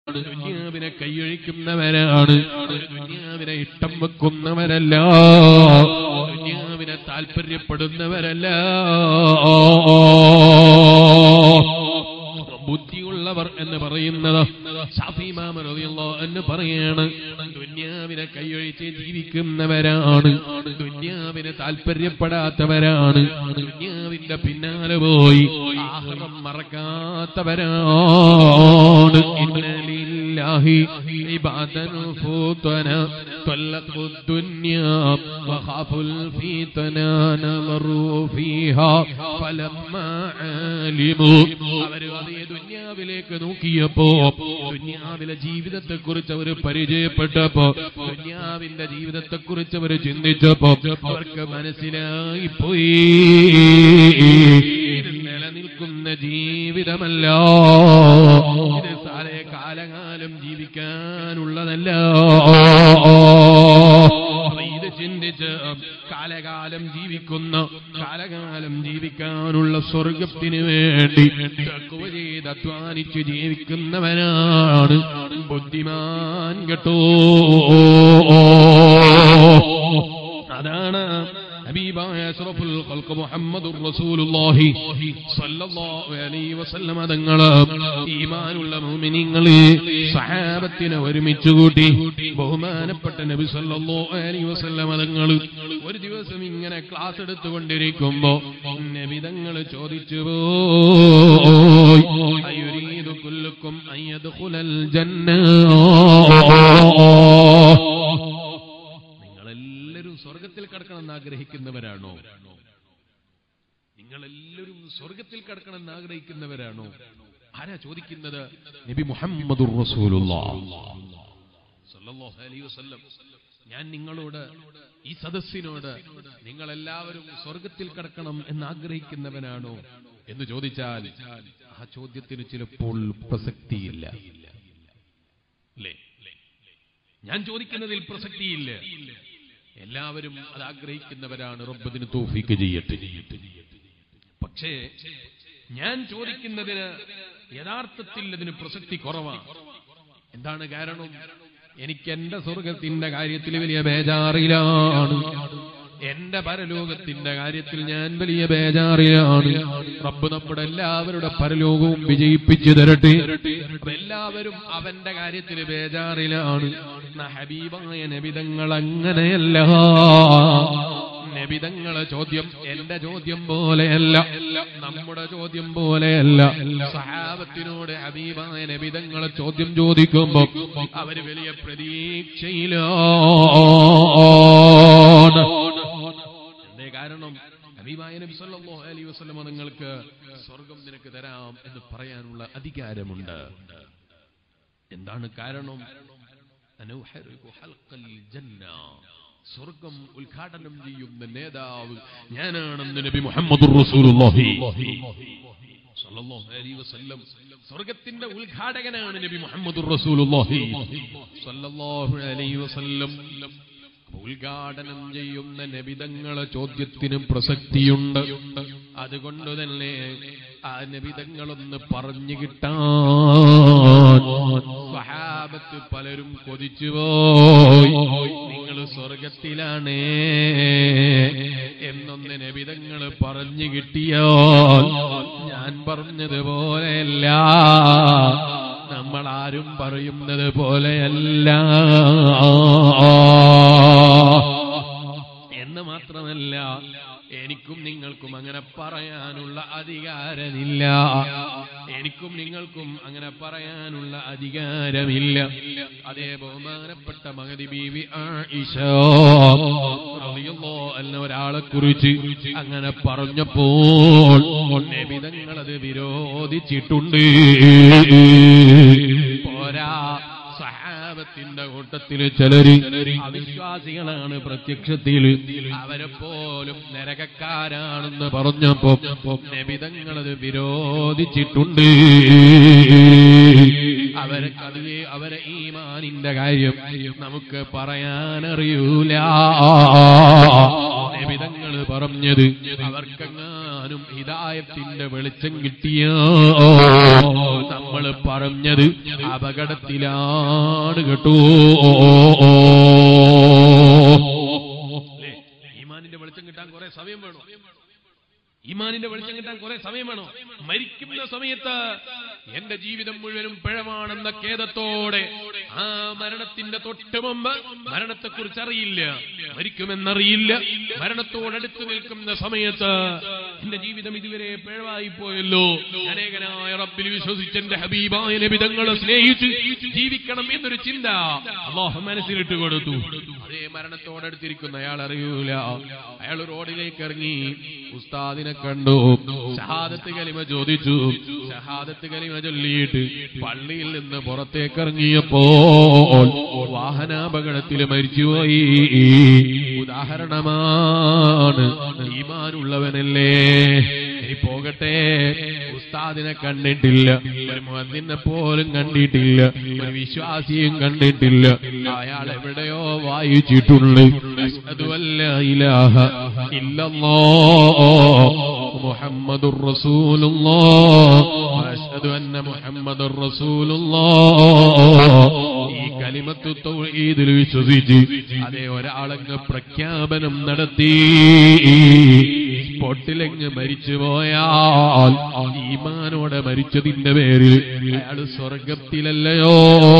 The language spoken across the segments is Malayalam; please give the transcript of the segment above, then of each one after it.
ദുനിയാവിനെ കൈയൊഴിക്കുന്നവരാണ്. ദുനിയാവിനെ ഇഷ്ടം വെക്കുന്നവരല്ല, ദുനിയാവിനെ താല്പര്യപ്പെടുന്നവരല്ല. ബുദ്ധിയുള്ളവർ എന്ന് പറയുന്നത് ശാഫി ഇമാം റളിയല്ലാഹു അൻഹു പറയാണ്, ദുനിയാവിനെ കൈയൊഴിച്ച് ജീവിക്കുന്നവരാണ്, ദുനിയാവിനെ താല്പര്യപ്പെടാത്തവരാണ്, ദുനിയാവിന്റെ പിന്നാലെ പോയി ആഖിറം മറക്കാത്തവരാണ്. ഇന്നലില്ലാഹി ഇബാദൻ ഫൂതന തല്ലഖു ദുനിയാ വഖാഫുൽ ഫീതന നമറു ഫീഹാ ഫലമ്മാ ആലിമു. അവര് ദുനിയാവിലേക്ക് നോക്കിയപ്പോ, ദുനിയാവിലെ ജീവിതത്തെക്കുറിച്ച് അവർ പരിചയപ്പെട്ടപ്പോ, ദുനിയാവിന്റെ ജീവിതത്തെക്കുറിച്ച് അവർ ചിന്തിച്ചപ്പോ അവർക്ക് മനസ്സിലായി പോയി, ഇത് നിലനിൽക്കുന്ന ജീവിതമല്ല, ഇത് കാലകാലം ജീവിക്കാനുള്ളതല്ല. ഇത് ചിന്തിച്ച് കാലകാലം ജീവിക്കാനുള്ള സ്വർഗത്തിന് വേണ്ടി തഖ്വ ചെയ്ത് അധ്വാനിച്ച് ജീവിക്കുന്നവനാണ് ബുദ്ധിമാൻ കേട്ടോ. അതാണ് ഹബീബായ അഷ്റഫുൽ ഖൽഖ് മുഹമ്മദുർ റസൂലുള്ളാഹി സ്വല്ലല്ലാഹു അലൈഹി വസല്ലം തങ്ങൾ ഈമാനുള്ള മുഅ്മിനീങ്ങളെ സഹാബത്തിനെ ഒരുമിച്ച് കൂട്ടി ബഹുമാനപ്പെട്ട നബി സ്വല്ലല്ലാഹു അലൈഹി വസല്ലം തങ്ങൾ ഒരു ദിവസം ഇങ്ങനെ ക്ലാസ് എടുത്തുകൊണ്ടിരിക്കുമ്പോ നബി തങ്ങൾ ചോദിച്ചു പോയി, അയുരീദു കുല്ലുക്കും അൻ യദ്ഖുലൽ ജന്ന. സ്വർഗത്തിൽ കടക്കണമെന്ന് ആഗ്രഹിക്കുന്നവരാണോ? നിങ്ങളെല്ലാവരും സ്വർഗത്തിൽ കടക്കണമെന്ന് ആഗ്രഹിക്കുന്നവരാണോ? ആരാ ചോദിക്കുന്നത്? നബി മുഹമ്മദുർ റസൂലുള്ളാഹി സ്വല്ലല്ലാഹു അലൈഹി വസല്ലം. ഞാൻ നിങ്ങളോട്, ഈ സദസ്സിനോട്, നിങ്ങളെല്ലാവരും സ്വർഗത്തിൽ കടക്കണം എന്ന് ആഗ്രഹിക്കുന്നവനാണോ എന്ന് ചോദിച്ചാൽ ആ ചോദ്യത്തിന് ചിലപ്പോൾ പ്രസക്തിയില്ല. അല്ലേ? ഞാൻ ചോദിക്കുന്നതിൽ പ്രസക്തിയില്ല. എല്ലാവരും അത് ആഗ്രഹിക്കുന്നവരാണ്. റബ്ബിന് തൗഫീഖ് ചെയ്യട്ടെ. പക്ഷേ ഞാൻ ചോദിക്കുന്നതിന് യഥാർത്ഥത്തിൽ അതിന് പ്രസക്തി കുറവാണ്. എന്താണ് കാരണം? എനിക്ക് എന്റെ സ്വർഗത്തിന്റെ കാര്യത്തിൽ വലിയ ബേജാറിലാണ്, എന്റെ പരലോകത്തിന്റെ കാര്യത്തിൽ ഞാൻ വലിയ ബേജാറിലാണ്. റബ്ബ് നമ്മുടെ എല്ലാവരുടെ പരലോകവും വിജയിപ്പിച്ചു തരട്ടെ. എല്ലാവരും അവന്റെ കാര്യത്തിൽ ബേജാറിലാണ്. ഹബീബായ നബിതങ്ങൾ അങ്ങനെയല്ല. നബിതങ്ങളെ ചോദ്യം എന്റെ ചോദ്യം പോലെയല്ല, നമ്മുടെ ചോദ്യം പോലെയല്ല. സഹാബത്തിനോട് ഹബീബായ നബിതങ്ങളെ ചോദ്യം ചോദിക്കുമ്പോ അവര് വലിയ പ്രതീക്ഷയിലാണ്. എന്തേ കാരണം? ഹബീബായ നബി സല്ലല്ലാഹു അലൈഹി വസല്ലം നിങ്ങൾക്ക് സ്വർഗം നിനക്ക് തരാം എന്ന് പറയാനുള്ള അധികാരമുണ്ട്. എന്താണ് കാരണം? സ്വർഗം ഉദ്ഘാടനം ചെയ്യുന്ന നേതാവ് ഞാനാണെന്ന് നബി മുഹമ്മദുർ റസൂലുള്ളാഹി സ്വല്ലല്ലാഹു അലൈഹി വസല്ലം. സ്വർഗത്തിന്റെ ഉദ്ഘാടകനാണ് നബി മുഹമ്മദുർ റസൂലുള്ളാഹി സ്വല്ലല്ലാഹു അലൈഹി വസല്ലം. ഉദ്ഘാടനം ചെയ്യുന്ന നബിതങ്ങളെ ചോദ്യത്തിന് പ്രസക്തിയുണ്ട്. അതുകൊണ്ട് തന്നെ ആ നബിതങ്ങളൊന്ന് പറഞ്ഞു കിട്ടാൻ സ്വഹാബത്ത് പലരും കൊതിച്ചുപോയി. നിങ്ങൾ സ്വർഗത്തിലാണ് എന്നൊന്ന് നബിതങ്ങൾ പറഞ്ഞു കിട്ടിയാൽ ഞാൻ പറഞ്ഞതുപോലെയല്ല, നമ്മളാരും പറയുന്നത് പോലെയല്ല എന്ന് മാത്രമല്ല, എനിക്കും നിങ്ങൾക്കും അങ്ങനെ പറയാനുള്ള അധികാരമില്ല. എനിക്കും നിങ്ങൾക്കും അങ്ങനെ പറയാനുള്ള അധികാരമില്ല. അതേ ബഹുമാനപ്പെട്ട മഹദി ബീവി ആയിഷ റളിയല്ലാഹു അൻഹ ഒരാളെ കുറിച്ച് അങ്ങനെ പറഞ്ഞപ്പോൾ നബി തങ്ങളത് വിരോധിച്ചിട്ടുണ്ട്. പോരാ, സഹാബത്തിന്റെ കൂട്ടത്തിൽ ചിലര് അവിശ്വാസികളാണ്, പ്രത്യക്ഷത്തിൽ അവരെ പോലും നരകക്കാരാണെന്ന് പറഞ്ഞപ്പോ നബിതങ്ങളത് വിരോധിച്ചിട്ടുണ്ട്. അവരെ ഈമാനിന്റെ കാര്യം നമുക്ക് പറയാനറിയൂല. നബിതങ്ങൾ പറഞ്ഞത് അവർക്കെങ്ങാനും ഹിദായത്തിന്റെ വെളിച്ചം കിട്ടിയോ നമ്മൾ പറഞ്ഞത് അപകടത്തിലാണ് കേട്ടോ. ഈമാനിന്റെ വെളിച്ചം കിട്ടാൻ കുറെ സമയം വേണോ? ഈമാനിന്റെ വെളിച്ചം കിട്ടാൻ കുറെ സമയം വേണോ? മരിക്കുന്ന സമയത്ത് എന്റെ ജീവിതം മുഴുവനും പിഴവാണെന്ന ഖേദത്തോടെ ആ മരണത്തിന്റെ തൊട്ട് മുമ്പ് മരണത്തെക്കുറിച്ച് അറിയില്ല, മരിക്കുമെന്നറിയില്ല, മരണത്തോടടുത്ത് നിൽക്കുന്ന സമയത്ത് എന്റെ ജീവിതം ഇതുവരെ പിഴവായി പോയല്ലോ, അനേകനായ റബ്ബിൽ വിശ്വസിച്ച് എന്റെ ഹബീബായ നബി തങ്ങളെ സ്നേഹിച്ച് ജീവിക്കണം എന്നൊരു ചിന്ത അല്ലാഹു മനസ്സിലിട്ട് കൊടുത്തു. അതേ മരണത്തോടടുത്തിരിക്കുന്ന അയാൾ അറിയൂല. അയാൾ റോഡിലേക്ക് ഇറങ്ങി, ഉസ്താദിനെ കണ്ടു, ഷഹാദത്ത് കലിമ ചോദിച്ചു. ഷഹാദത്ത് കലിമ ചൊല്ലിയിട്ട് പള്ളിയിൽ നിന്ന് പുറത്തേക്ക് ഇറങ്ങിയപ്പോൾ വാഹനാപകടത്തിൽ മരിച്ചുപോയി. ഉദാഹരണമാണ്. ഈമാനുള്ളവനല്ലേ? ഇനി പോകട്ടെ, ഉസ്താദിനെ കണ്ടിട്ടില്ല, ഒരു മുഅദ്ദിനെ പോലും കണ്ടിട്ടില്ല, ഒരു വിശ്വാസിയും കണ്ടിട്ടില്ല. അയാൾ എവിടെയോ വായിച്ചിട്ടുണ്ട്, അശ്ഹദു അല്ലാ ഇലാഹ ഇല്ലല്ലാഹ് മുഹമ്മദുർ റസൂലുള്ളാഹ് അശ്ഹദു അന്ന മുഹമ്മദുർ റസൂലുള്ളാഹ്. ഈ കലിമത്തു തൗഹീദിൽ വിശ്വസിച്ച് അതേ ഒരാളങ്ങ് പ്രഖ്യാപനം നടത്തി സ്പോട്ടിലങ്ങ് മരിച്ചുപോയാൽ ഈമാനോടെ മരിച്ചതിന്റെ പേരിൽ അയാൾ സ്വർഗത്തിലല്ലയോ?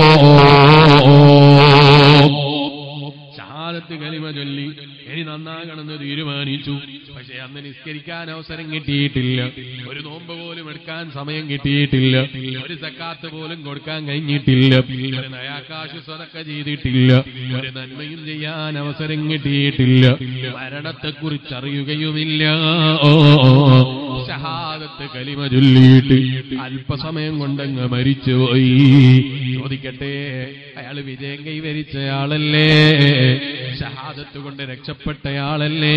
ഷഹാദത്ത് കലിമ ചൊല്ലി ഇനി നന്നാകണമെന്ന് തീരുമാനിച്ചു. പക്ഷെ അന്ന് നിസ്കരിക്കാൻ അവസരം കിട്ടിയിട്ടില്ല, ഒരു നോമ്പ് പോലും എടുക്കാൻ സമയം കിട്ടിയിട്ടില്ല, ഒരു സക്കാത്ത് പോലും കൊടുക്കാൻ കഴിഞ്ഞിട്ടില്ല, ഒരു നയാകാശ് സദഖ ചെയ്തിട്ടില്ല, ഒരു നന്മയും ചെയ്യാൻ അവസരം കിട്ടിയിട്ടില്ല, മരണത്തെക്കുറിച്ച് അറിയുകയുമില്ല. ഷഹാദത്ത് കലിമ ചൊല്ലിയിട്ട് അല്പസമയം കൊണ്ടങ്ങ് മരിച്ചുപോയി. ചോദിക്കട്ടെ, അയാൾ വിജയം കൈവരിച്ചയാളല്ലേ? ഷഹാദത്ത് കൊണ്ട് രക്ഷപ്പെട്ടയാളല്ലേ?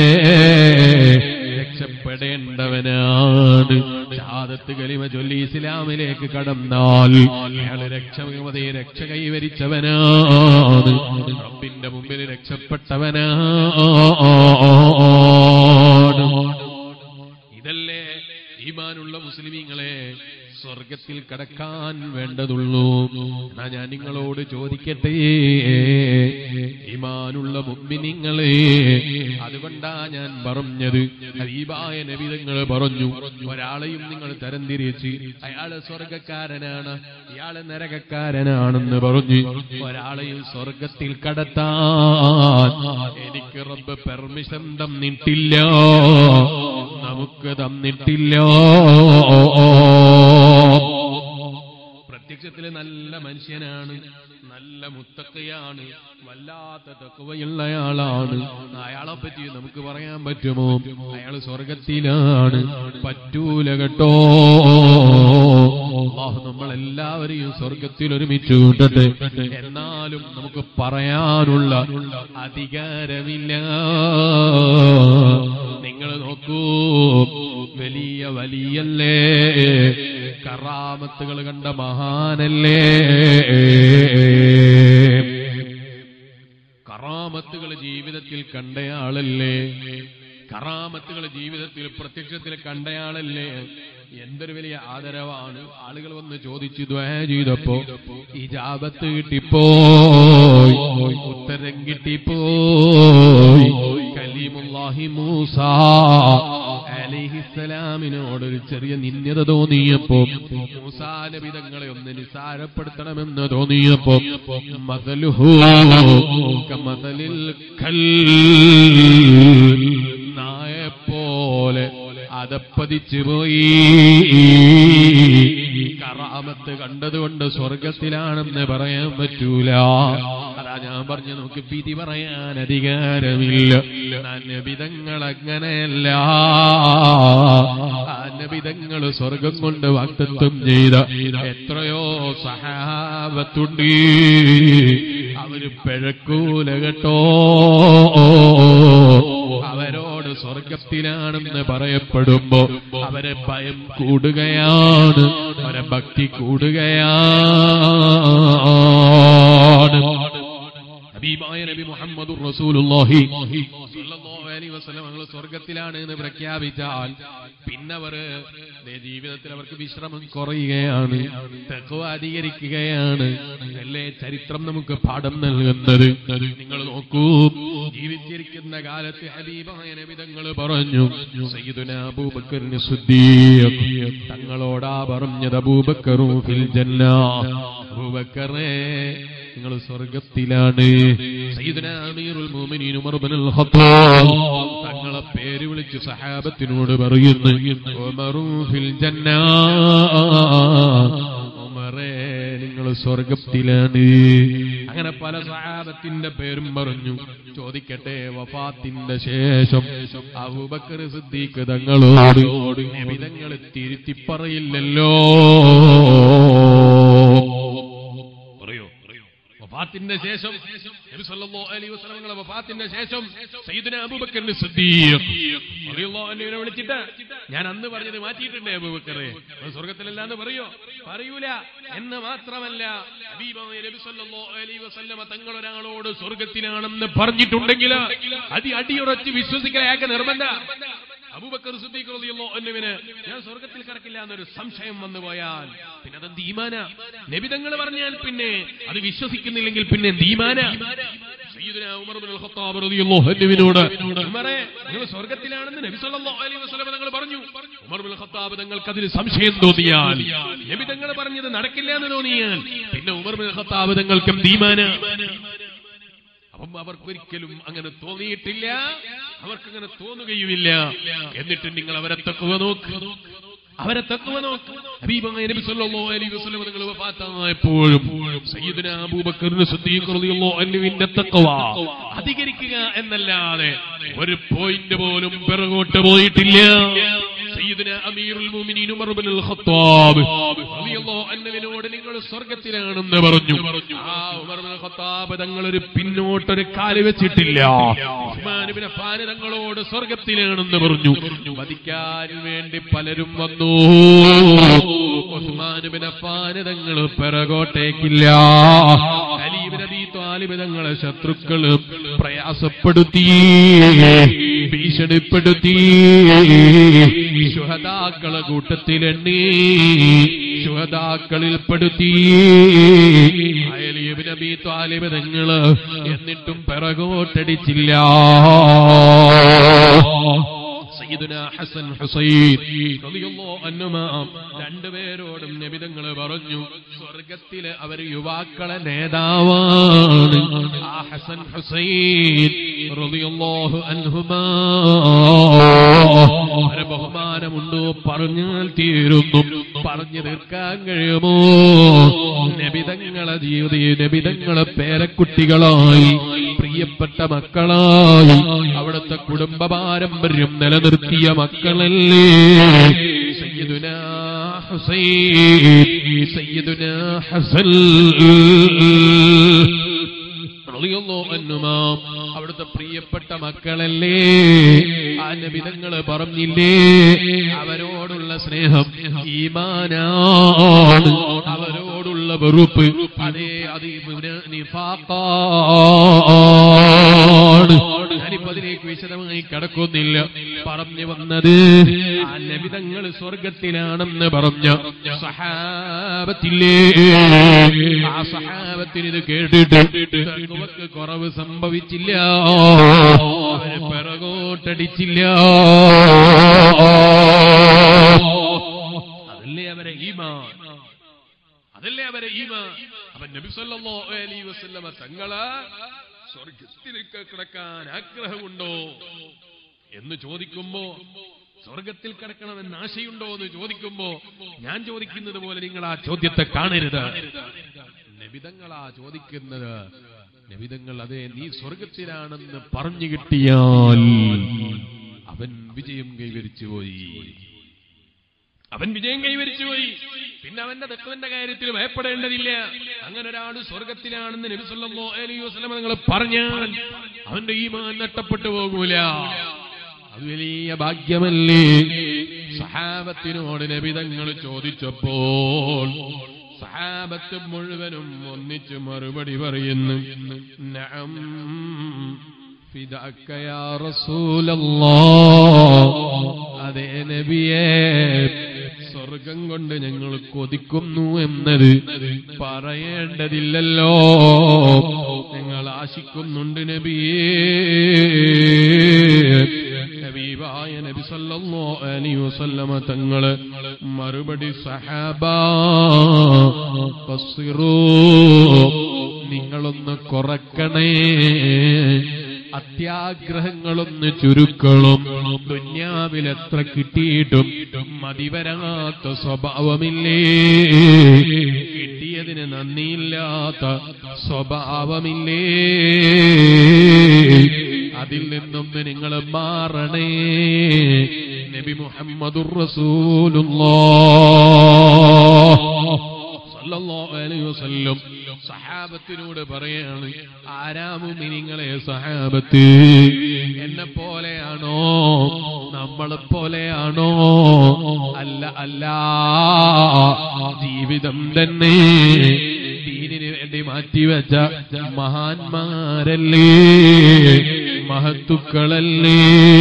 രക്ഷപ്പെടേണ്ടവനാണ്. ഷഹാദത്ത് കലിമ ചൊല്ലി ഇസ്ലാമിലേക്ക് കടന്നാൽ അയാൾ രക്ഷ കൈവരിച്ചവനാണ്, റബ്ബിന്റെ മുമ്പിൽ രക്ഷപ്പെട്ടവനാണ്. ഇതല്ലേ ഈമാനുള്ള മുസ്ലിമീങ്ങളെ സ്വർഗത്തിൽ കടക്കാൻ വേണ്ടതുള്ളൂ. എന്നാ ഞാൻ നിങ്ങളോട് ചോദിക്കട്ടെ, ഈമാനുള്ള മുഅ്മിനീങ്ങളെ, അതുകൊണ്ടാ ഞാൻ പറഞ്ഞത്, ഹബീബായ നബി തങ്ങൾ പറഞ്ഞു, ഒരാളെയും നിങ്ങൾ തരംതിരിച്ച് അയാള് സ്വർഗക്കാരനാണ്, ഇയാള് നരകക്കാരനാണെന്ന് പറഞ്ഞു ഒരാളെയും സ്വർഗത്തിൽ കടത്താൻ എനിക്ക് റബ്ബ് പെർമിഷൻ തന്നിട്ടില്ല, നമുക്ക് തന്നിട്ടില്ല. പ്രത്യക്ഷത്തില് നല്ല മനുഷ്യനാണ്, നല്ല മുത്തഖിയാണ്, വല്ലാത്ത തഖ്വയുള്ളയാളാണ്, അയാളെ പറ്റി നമുക്ക് പറയാൻ പറ്റുമോ അയാൾ സ്വർഗത്തിലാണ്? പറ്റൂല കേട്ടോ. അല്ലാഹു നമ്മളെല്ലാവരെയും സ്വർഗത്തിൽ ഒരുമിച്ച് കൂട്ടട്ടെ. എന്നാലും നമുക്ക് പറയാനുള്ള അധികാരമില്ല. നിങ്ങൾ നോക്കൂ, വലിയ വലിയല്ലേ, കറാമത്തുകൾ കണ്ട മഹാനല്ലേ, കറാമത്തുകൾ ജീവിതത്തിൽ കണ്ടയാളല്ലേ, കറാമത്തുകൾ ജീവിതത്തിൽ പ്രത്യക്ഷത്തിൽ കണ്ടയാളല്ലേ. എന്തൊരു വലിയ ആദരവാണ്. ആളുകൾ വന്ന് ചോദിച്ചു ദുആ ചെയ്തപ്പോ ഇജാബത്ത് കിട്ടിപ്പോയി, ഉത്തരം കിട്ടിപ്പോയി. കലീമുല്ലാഹി മൂസ അലൈഹിസ്സലാമിനോടൊരു ചെറിയ നിന്ദ്യത തോന്നിയപ്പോ, മൂസാ നബി തങ്ങളെ ഒന്ന് നിസാരപ്പെടുത്തണമെന്ന് തോന്നിയപ്പോ, മസലുഹു കമസലിൽ കൽബ്, നായെപ്പോലെ അതപ്പതിച്ചു പോയി. കറാമത്ത് കണ്ടതുകൊണ്ട് സ്വർഗത്തിലാണെന്ന് പറയാൻ പറ്റൂല. അതാ ഞാൻ പറഞ്ഞു, നമുക്ക് വിധി പറയാൻ അധികാരമില്ല. നബിതങ്ങൾ അങ്ങനെയല്ല. നബിതങ്ങൾ സ്വർഗം കൊണ്ട് വാഗ്ദത്തം ചെയ്ത എത്രയോ സഹാബത്തുണ്ട്, അവര് പിഴക്കൂല കേട്ടോ. അവരോട് സ്വർഗത്തിലാണെന്ന് പറയപ്പെടുമ്പോ അവരെ ഭയം കൂടുകയാണ്, അവരെ ഭക്തി കൂടുകയാണ്. ഹബീബായ നബി മുഹമ്മദുർ റസൂലുള്ളാഹി സ്വല്ലല്ലാഹു അലൈഹി വസല്ലം സ്വർഗത്തിലാണ് എന്ന് പ്രഖ്യാപിച്ചാൽ പിന്നെ അവർ ജീവിതത്തിൽ അവർക്ക് വിശ്രമം കുറയുകയാണ്, തഖ്വ അധികരിക്കുകയാണ്. അല്ലേ ചരിത്രം നമുക്ക് പാഠം നൽകുന്നത്? നിങ്ങൾ നോക്കൂ, ജീവിച്ചിരിക്കുന്ന കാലത്ത് ഹബീബായ നബി തങ്ങൾ പറഞ്ഞു, സയ്യിദുനാ അബൂബക്കറിന് സിദ്ദീഖ് തങ്ങളോടാ പറഞ്ഞത്, അബൂബക്കറു ഫിൽ ജന്ന, അബൂബക്കറേ നിങ്ങൾ സ്വർഗത്തിലാണ്. സയ്യിദുനാ അമീറുൽ മുഅ്മിനീൻ ഉമർ ഇബ്നുൽ ഖത്താബ് തങ്ങളെ പേര് വിളിച്ച് സഹാബത്തിനോട് പറയുന്നു, ഉമറു ഫിൽ ജന്ന, ഉമറേ നിങ്ങൾ സ്വർഗത്തിലാണ്. അങ്ങനെ പല സഹാബത്തിന്റെ പേരും പറഞ്ഞു. ചോദിക്കട്ടെ, വഫാത്തിന്റെ ശേഷം അബൂബക്കർ സിദ്ദീഖ് തങ്ങളോട് നബി തങ്ങൾ തിരുത്തി പറയില്ലല്ലോ. വഫാത്തിന്റെ ശേഷം നബി സല്ലല്ലാഹു അലൈഹി വസല്ലം തങ്ങളുടെ വഫാത്തിന്റെ ശേഷം സയ്യിദുനാ അബൂബക്കർ സിദ്ദീഖ് റളിയല്ലാഹു അൻഹുവിനെ വിളിച്ചിട്ട്, ഞാൻ അന്ന് പറഞ്ഞത് മാറ്റിയിട്ടുണ്ട് അബൂബക്കറെ, സ്വർഗത്തിലല്ല എന്ന് പറയൂല എന്ന് മാത്രമല്ല, ഹബീബായ നബി സല്ലല്ലാഹു അലൈഹി വസല്ലം തങ്ങൾ ഒരാളോട് സ്വർഗത്തിലാണെന്ന് പറഞ്ഞിട്ടുണ്ടെങ്കിൽ അടിയുറച്ച് വിശ്വസിക്കൽ അയാൾക്ക് നിർബന്ധം. അബൂബക്കർ സിദ്ദീഖ് റളിയല്ലാഹു അൻഹുവിന് ഞാൻ സ്വർഗത്തിൽ കടക്കില്ല എന്നൊരു സംശയം വന്നു പോയാൽ പിന്നെ അതെന്ത് ഈമാനാ? നബി തങ്ങൾ പറഞ്ഞാൽ പിന്നെ അത് വിശ്വസിക്കുന്നില്ലെങ്കിൽ പിന്നെ എന്ത് ഈമാനാ? സയ്യിദുനാ ഉമർ ഇബ്നുൽ ഖത്താബ് റളിയല്ലാഹു അൻഹുവിനോട്, ഉമറേ നിങ്ങൾ സ്വർഗത്തിലാണെന്ന് നബി സല്ലല്ലാഹു അലൈഹി വസല്ലം തങ്ങൾ പറഞ്ഞു. ഉമർ ഇബ്നുൽ ഖത്താബ് തങ്ങൾക്ക് അതിൽ സംശയം തോന്നിയാൽ, നബി തങ്ങൾ പറഞ്ഞത് നടക്കില്ല എന്ന് തോന്നിയാൽ പിന്നെ ഉമർ ഇബ്നുൽ ഖത്താബ് തങ്ങൾക്ക് എന്ത് ഈമാനാ? അപ്പം അവർക്കൊരിക്കലും അങ്ങനെ തോന്നിയിട്ടില്ല, അവർക്കങ്ങനെ തോന്നുകയുമില്ല. എന്നിട്ട് നിങ്ങൾ അവരെ തഖ്വ നോക്ക്, അവരെ തഖ്വ നോക്ക്. ഹബീബായ നബി സല്ലല്ലാഹു അലൈഹി വസല്ലം തങ്ങൾ വഫാത്തായപ്പോഴും സയ്യിദുനാ അബൂബക്കർ സിദ്ദീഖ് റളിയല്ലാഹു അൻഹുവിന്റെ തഖ്വ അധികരിക്കുക എന്നല്ലാതെ ഒരു പോയിന്റ് പോലും പിറകോട്ട് പോയിട്ടില്ല. സയ്യിദുനാ അമീറുൽ മുഅ്മിനീൻ ഉമർ ഇബ്നുൽ ഖത്താബ് റളിയല്ലാഹു അൻഹുവിനോട് നിങ്ങൾ സ്വർഗത്തിലാണെന്ന് പറഞ്ഞു. ആ ഉമർ ഇബ്നുൽ ഖത്താബ് തങ്ങൾ ഒരു പിന്നോട്ടൊരു കാല് വെച്ചിട്ടില്ല. ഉസ്മാൻ ഇബ്നു അഫ്ഫാൻ തങ്ങളോട് സ്വർഗത്തിലാണെന്ന് പറഞ്ഞു. വധിക്കാൻ വേണ്ടി പലരും വന്നു. ഉസ്മാൻ ഇബ്നു അഫ്ഫാൻ തങ്ങൾ പിറകോട്ടേക്കില്ല. അലി ഇബ്നു അബീ ത്വാലിബ് തങ്ങളെ ശത്രുക്കൾ പ്രയാസപ്പെടുത്തി, ഭീഷണിപ്പെടുത്തി, ശുഹദാക്കളെ കൂട്ടത്തിലെണ്ണി ശുഹദാക്കളിൽ പെടുത്തി. അലി ഇബ്നു അബീ ത്വാലിബ് തങ്ങള് എന്നിട്ടും പിറകോട്ടടിച്ചില്ല. സയ്യിദുനാ ഹസൻ ഹുസൈൻ റളിയല്ലാഹു അൻഹുമാ രണ്ടുപേരോടും നബി തങ്ങൾ പറഞ്ഞു, സ്വർഗത്തിലെ അവർ യുവാക്കളെ നേതാവാണ്. ആ ഹസൻ ഹുസൈൻ റളിയല്ലാഹു അൻഹുമാ ബഹുമാനമുണ്ടോ? പറഞ്ഞാൽ തീരുന്നു, പറഞ്ഞു തീർക്കാൻ കഴിയുമോ? നബിതങ്ങളെ ജീവിതം, നബിതങ്ങളെ പേരക്കുട്ടികളായി, പ്രിയപ്പെട്ട മക്കളായി, അവിടുത്തെ കുടുംബ പാരമ്പര്യം നിലനിർത്തിയ മക്കളല്ലേ സയ്യിദുനാ ഹുസൈൻ, സയ്യിദുനാ ഹസൻ റളിയല്ലാഹു അൻഹുമാ അവിടുത്തെ പ്രിയപ്പെട്ട മക്കളല്ലേ? ആ നബിതങ്ങള് പറഞ്ഞില്ലേ, അവരോടുള്ള സ്നേഹം ഈമാനാണ്, അവരോടുള്ള വെറുപ്പ് അതേ അത് നിഫാഖാണ്. ഞാനിപ്പോ അതിലേക്ക് വിശദമായി കടക്കുന്നില്ല. പറഞ്ഞു വന്നത്, ആ നബിതങ്ങൾ സ്വർഗത്തിലാണെന്ന് പറഞ്ഞ സഹാബത്തില്ലേ, ആ സഹാബത്തിന് ഇത് കേട്ടിട്ട് കുറവ് സംഭവിച്ചില്ല, അവരെ പിറകോട്ടടിച്ചില്ല. അതല്ലേ അവരെ ഈമാൻ, അതല്ലേ അവരെ ഈമാൻ. അപ്പൊ നബി സല്ലല്ലാഹു അലൈഹി വസല്ലം തങ്ങളെ സ്വർഗത്തിലേക്ക് കിടക്കാൻ ആഗ്രഹമുണ്ടോ എന്ന് ചോദിക്കുമ്പോ, സ്വർഗത്തിൽ കിടക്കണമെന്ന് ആശയുണ്ടോ എന്ന് ചോദിക്കുമ്പോ, ഞാൻ ചോദിക്കുന്നത് പോലെ നിങ്ങൾ ആ ചോദ്യത്തെ കാണരുത്. നബിതങ്ങളാ ചോദിക്കുന്നത്. നബിതങ്ങൾ അതെ നീ സ്വർഗത്തിലാണെന്ന് പറഞ്ഞു കിട്ടിയാൽ അവൻ വിജയം കൈവരിച്ചുപോയി, അവൻ വിജയം കൈവരിച്ചുപോയി. പിന്നെ അവന്റെ തഖ്വന്റെ കാര്യത്തിൽ ഭയപ്പെടേണ്ടതില്ല. അങ്ങനെ ഒരാൾ സ്വർഗത്തിലാണെന്ന് നബി സല്ലല്ലാഹു അലൈഹി വസല്ലം നിങ്ങൾ പറഞ്ഞാൽ അവന്റെ ഈമാൻ നഷ്ടപ്പെട്ടു പോകൂല. അത് വലിയ ഭാഗ്യമല്ലേ? സഹാബത്തിനോട് നബി തങ്ങൾ ചോദിച്ചപ്പോൾ സഹാബത്ത് മുഴുവനും ഒന്നിച്ച് മറുപടി പറയുന്നു, നഅം ഫിദാക യാ റസൂലല്ലാഹ്. അതേ നബിയേ, സ്വർഗം കൊണ്ട് ഞങ്ങൾ കൊതിക്കുന്നു എന്നത് പറയേണ്ടതില്ലല്ലോ, ഞങ്ങൾ ആശിക്കുന്നുണ്ട് നബിയേ. ഹബീബായ നബി സല്ലല്ലാഹു അലൈഹി വസല്ലമ തങ്ങള് മറുപടി, സഹാബാ ഖസ്സിറൂ, നിങ്ങളൊന്ന് കുറക്കണേ, അത്യാഗ്രഹങ്ങളൊന്ന് ചുരുക്കളും. ദുന്യാവിൽ എത്ര കിട്ടിയിട്ടും മതിവരാത്ത സ്വഭാവമില്ലേ, കിട്ടിയതിന് നന്ദിയില്ലാത്ത സ്വഭാവമില്ലേ, അതിൽ നിന്നൊന്ന് നിങ്ങൾ മാറണേ. നബി മുഹമ്മദുർ റസൂലുള്ളാഹ് സല്ലല്ലാഹു അലൈഹി വസല്ലം സഹാബത്തിനോട് പറയാണ്, ആരാ മുഅ്മിനീങ്ങളെ സഹാബത്ത്, എന്നെ പോലെയാണോ, നമ്മളെ പോലെയാണോ? അല്ല അല്ല, ജീവിതം തന്നെ ദീനിന് വേണ്ടി മാറ്റിവെച്ച മഹാന്മാരല്ലേ, മഹത്തുക്കളല്ലേ.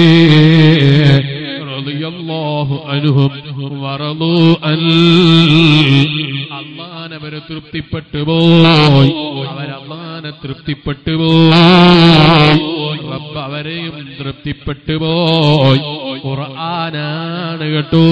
റളിയല്ലാഹു അൻഹും വറളൂ അൻ, അല്ലാഹുവരെ തൃപ്തിപ്പെട്ടു പോയി, അവരല്ലാഹുവിനെ തൃപ്തിപ്പെട്ടു പോയി, റബ്ബ് അവരെയും തൃപ്തിപ്പെട്ടു പോയി. ഖുർആനാണ് കേട്ടോ,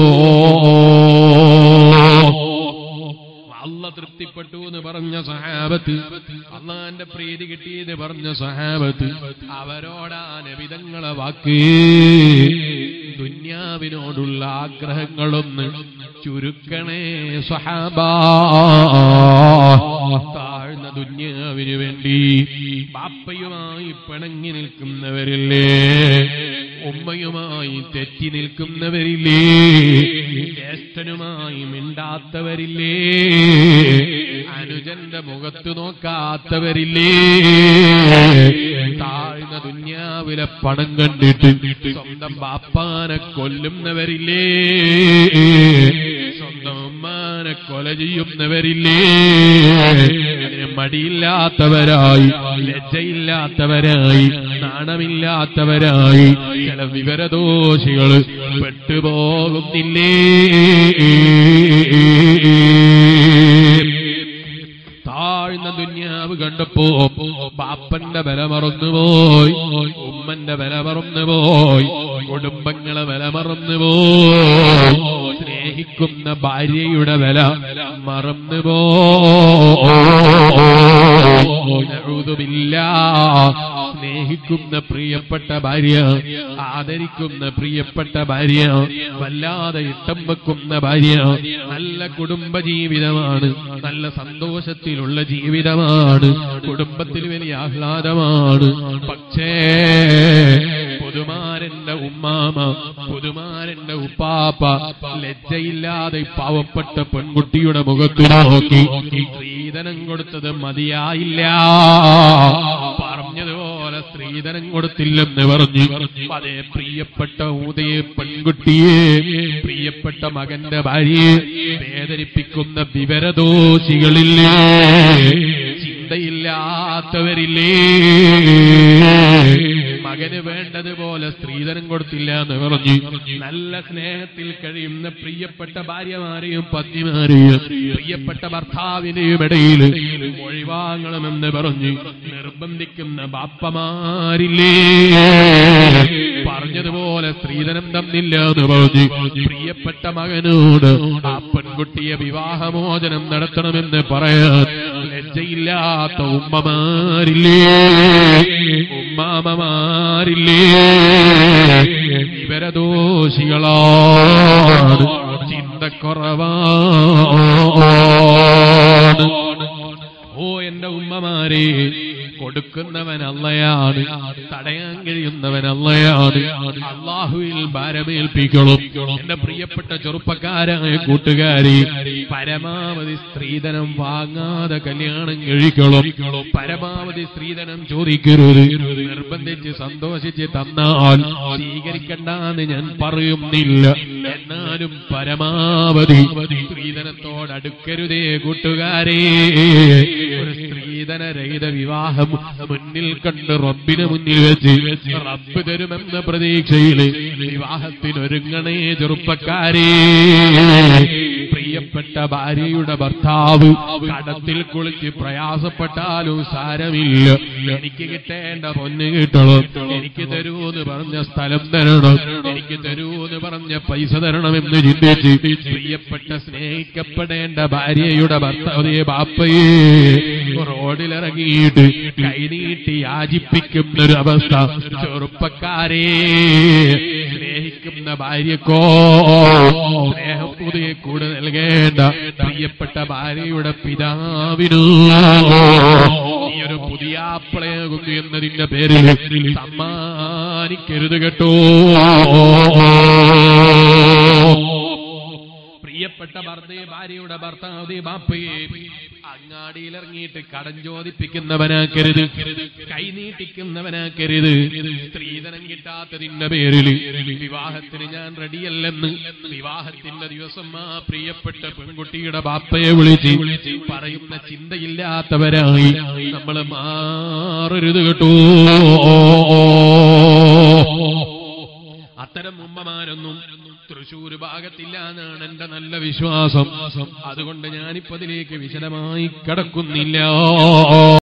അല്ലാഹ് തൃപ്തിപ്പെട്ടു എന്ന് പറഞ്ഞ സഹാബത്ത്, അല്ലാഹുവിന്റെ പ്രീതി കിട്ടിയെന്ന് പറഞ്ഞ സഹാബത്ത്, അവരോടാ നബി തങ്ങളെ വാക്ക്, ദുന്യാവിനോടുള്ള ആഗ്രഹങ്ങളൊന്ന് ചുരുക്കണേ സഹാബാ. താഴ്ന്ന ദുന്യാവിന് വേണ്ടി ബാപ്പയുമായി പിണങ്ങി നിൽക്കുന്നവരില്ലേ, ഉമ്മയുമായി തെറ്റി നിൽക്കുന്നവരില്ലേ, ജ്യേഷ്ഠനുമായി മിണ്ടാത്തവരില്ലേ, അനുജന്റെ മുഖത്ത് നോക്കാത്തവരില്ലേ, താഴ്ന്ന ദുന്യാവിലെ പണം കണ്ടിട്ട് സ്വന്തം ബാപ്പാനെ കൊല്ലുന്നവരില്ലേ, സ്വന്തം ഉമ്മാനെ കൊല ചെയ്യുന്നവരില്ലേ, അതിന് മടിയില്ലാത്തവരായി, ലജ്ജയില്ലാത്തവരായി, നാണമില്ലാത്തവരായി ചില വിവരദോഷികൾ പെട്ടുപോകുന്നില്ലേ. താഴ്ന്ന ദുന്യാവ് കണ്ടപ്പോ ബാപ്പന്റെ വില മറന്നുപോയി, ഉമ്മന്റെ വില മറന്നുപോയി, കുടുംബങ്ങളെ വില മറന്നുപോയി, സ്നേഹിക്കുന്ന ഭാര്യയുടെ വില മറന്നുപോയി. സ്നേഹിക്കുന്ന പ്രിയപ്പെട്ട ഭാര്യ, ആദരിക്കുന്ന പ്രിയപ്പെട്ട ഭാര്യ, വല്ലാതെ ഇഷ്ടം വെക്കുന്ന ഭാര്യ, നല്ല കുടുംബജീവിതമാണ്, നല്ല സന്തോഷത്തിലുള്ള ജീവിതമാണ്, കുടുംബത്തിൽ വലിയ ആഹ്ലാദമാണ്. പക്ഷേ പുതുമാരന്റെ ഉമ്മാമ, പുതുമാരന്റെ ഉപ്പാപ്പ ലജ്ജയില്ലാതെ പാവപ്പെട്ട പെൺകുട്ടിയുടെ മുഖത്ത് നോക്കി സ്ത്രീധനം കൊടുത്തത് മതിയായില്ല, പറഞ്ഞതുപോലെ സ്ത്രീധനം കൊടുത്തില്ലെന്ന് പറഞ്ഞു. അതേ പ്രിയപ്പെട്ട ഉദയ പെൺകുട്ടിയെ, പ്രിയപ്പെട്ട മകന്റെ ഭാര്യയെ വേദനിപ്പിക്കുന്ന വിവരദോഷികളില്ലേ, ചിന്തയില്ലാത്തവരില്ലേ, മകന് വേണ്ടതുപോലെ സ്ത്രീധനം കൊടുത്തില്ല എന്ന് പറഞ്ഞു. നല്ല സ്നേഹത്തിൽ കഴിയുന്ന പ്രിയപ്പെട്ട ഭാര്യമാരെയും പത്നിമാരെയും പ്രിയപ്പെട്ട ഭർത്താവിന്റെയും ഇടയിൽ ഒഴിവാങ്ങണമെന്ന് പറഞ്ഞു നിർബന്ധിക്കുന്ന ബാപ്പമാരില്ലേ, പറഞ്ഞതുപോലെ സ്ത്രീധനം തന്നില്ല എന്ന് പറഞ്ഞു. പ്രിയപ്പെട്ട മകനോട് ആ പെൺകുട്ടിയെ വിവാഹമോചനം നടത്തണമെന്ന് പറയാൻ ലജ്ജയില്ലാത്ത ഉമ്മമാരില്ലേ, ഉമ്മാമമാരില്ലേ, വിവരദോഷികളാണ്, ചിന്തക്കുറവാണ്. ഓ എന്റെ ഉമ്മമാരെ, കൊടുക്കുന്നവൻ അള്ളയാണ്, തടയാൻ കഴിയുന്നവൻ അള്ളയാണ്. അള്ളാഹുവിൽ ഭാരമേൽപ്പിക്കണം. എന്റെ പ്രിയപ്പെട്ട ചെറുപ്പക്കാരായ കൂട്ടുകാരി, പരമാവധി സ്ത്രീധനം വാങ്ങാതെ കല്യാണം കഴിക്കണം. പരമാവധി സ്ത്രീധനം ചോദിക്കരുത്. നിർബന്ധിച്ച് സന്തോഷിച്ച് തന്നാൽ സ്വീകരിക്കണ്ടെന്ന് ഞാൻ പറയുന്നില്ല, എന്നാലും പരമാവധി സ്ത്രീധനത്തോടടുക്കരുതേ കൂട്ടുകാരെ. ഒരു സ്ത്രീധനം സ്ത്രീധനരഹിത വിവാഹം മുന്നിൽ കണ്ട് റബ്ബിനെ മുന്നിൽ വെച്ച് റബ്ബ് തരുമെന്ന പ്രതീക്ഷയിൽ വിവാഹത്തിനൊരുങ്ങണേ ചെറുപ്പക്കാരേ. പ്രിയപ്പെട്ട ഭാര്യയുടെ ഭർത്താവ് കടത്തിൽ കുളിച്ച് പ്രയാസപ്പെട്ടാലും സാരമില്ല, എനിക്ക് കിട്ടേണ്ട പൊന്ന് കിട്ടണം, എനിക്ക് തരൂന്ന് പറഞ്ഞ സ്ഥലം തരണം, എനിക്ക് തരൂന്ന് പറഞ്ഞ പൈസ തരണമെന്ന് ചിന്തിച്ച് പ്രിയപ്പെട്ട സ്നേഹിക്കപ്പെടേണ്ട ഭാര്യയുടെ ഭർത്താവേ ബാപ്പയെ റോഡിലിറങ്ങിയിട്ട് കൈനീട്ടി യാചിപ്പിക്കുന്നൊരവസ്ഥ ചെറുപ്പക്കാരെ. സ്നേഹിക്കുന്ന ഭാര്യക്കോ സ്നേഹം പുതിയ കൂടെ നൽകേണ്ട പ്രിയപ്പെട്ട ഭാര്യയുടെ പിതാവിനു ഈ ഒരു പുതിയ ആപ്പിളയാകുന്നു എന്നതിന്റെ പേരിൽ സമ്മാനിക്കരുത് കേട്ടോ. പ്രിയപ്പെട്ട ഭാര്യയുടെ ഭർത്താവ് ബാപ്പയെ അങ്ങാടിയിലിറങ്ങിയിട്ട് കടം ചോദിപ്പിക്കുന്നവനാക്കരുത്, കൈനീട്ടിക്കുന്നവനാക്കരുത്. സ്ത്രീധനം കിട്ടാത്തതിന്റെ പേരിൽ വിവാഹത്തിന് ഞാൻ റെഡിയല്ലെന്ന് വിവാഹത്തിന്റെ ദിവസം ആ പ്രിയപ്പെട്ട പെൺകുട്ടിയുടെ ബാപ്പയെ വിളിച്ച് പറയുന്ന ചിന്തയില്ലാത്തവരായി നമ്മൾ മാറരുത് കേട്ടോ. അത്തരം ഉമ്മമാരൊന്നും തൃശൂർ ഭാഗത്തില്ല എന്നാണ് എന്റെ നല്ല വിശ്വാസം. അതുകൊണ്ട് ഞാനിപ്പതിലേക്ക് വിശദമായി കടക്കുന്നില്ല.